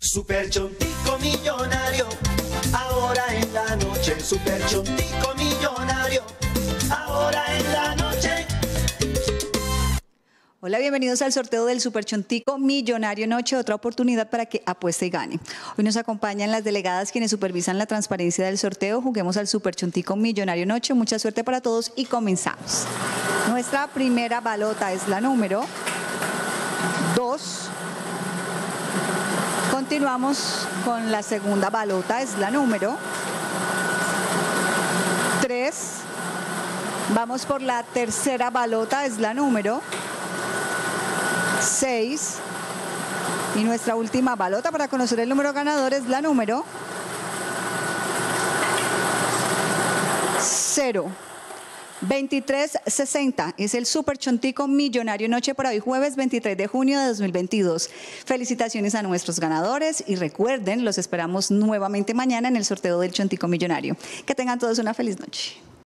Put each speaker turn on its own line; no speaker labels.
Super Chontico Millonario, ahora en la noche. Super Chontico Millonario, ahora en la noche.
Hola, bienvenidos al sorteo del Super Chontico Millonario Noche, otra oportunidad para que apueste y gane. Hoy nos acompañan las delegadas quienes supervisan la transparencia del sorteo. Juguemos al Super Chontico Millonario Noche. Mucha suerte para todos y comenzamos. Nuestra primera balota es la número 2. Continuamos con la segunda balota, es la número 3. Vamos por la tercera balota, es la número 6. Y nuestra última balota para conocer el número ganador es la número 0. 2360 es el Super Chontico Millonario Noche para hoy jueves 23 de junio de 2022. Felicitaciones a nuestros ganadores y recuerden, los esperamos nuevamente mañana en el sorteo del Chontico Millonario. Que tengan todos una feliz noche.